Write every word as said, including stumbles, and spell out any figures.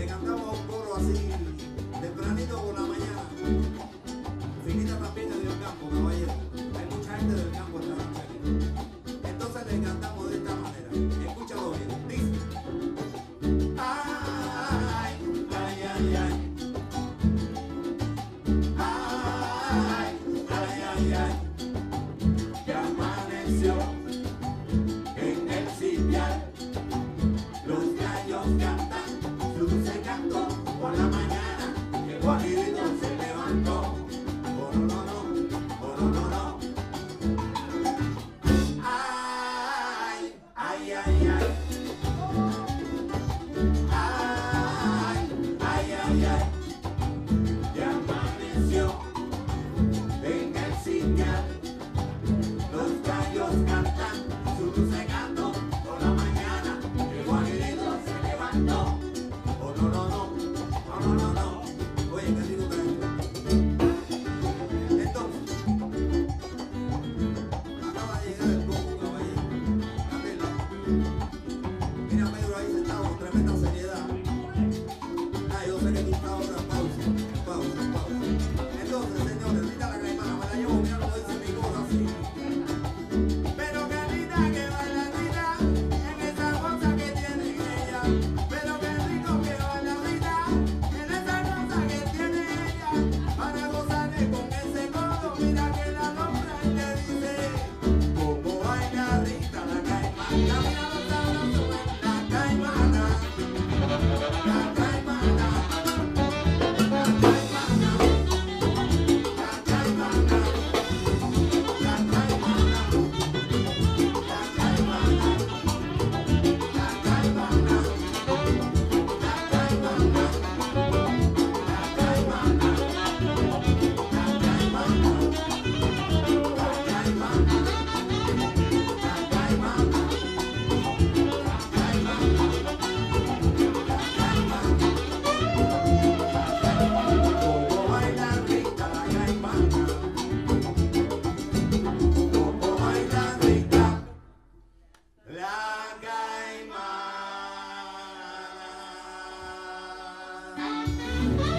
Le cantamos un coro así, tempranito por la mañana. Finita también es del campo, caballero. Hay mucha gente del campo esta noche aquí. Entonces le cantamos de esta manera. Escúchalo bien. Dice. Ay, ay, ay, ay. Ay, ay, ay, ay. Ya amaneció en el sitial. Los gallos cantan su dulce canto por la mañana. El guajirito se levantó. Oh no, no, no, oh no, no, no. Ay, ay, ay, ay. Ay, ay, ay, ay. Ya amaneció en el sitial. Los gallos cantan su dulce canto por la mañana. El guajirito se levantó. Oh no, no, no, oh no, no, no. Oye, qué rico está esto. Entonces, acaba de llegar el coco, caballero. Candela. Mira a Pedro ahí sentado con tremenda seriedad. Ah, yo sé que tú estás ahora. Pausa, pausa, pausa. Entonces, señores, mira la caimana, me la llevo, mira cómo dice mi cosa así. Pero qué linda que bailadita en esa cosa que tiene ella. Pero qué rico que bailadita en esa cosa que tiene ella. Para gozarle con ese codo, mira que la nombra y le dice: como bailadita la caimana. Mira los sabrosos, la caimana. La caimana. La caimana. La caimana. La caimana. Como baila rica la caimana. Como baila rica la caimana.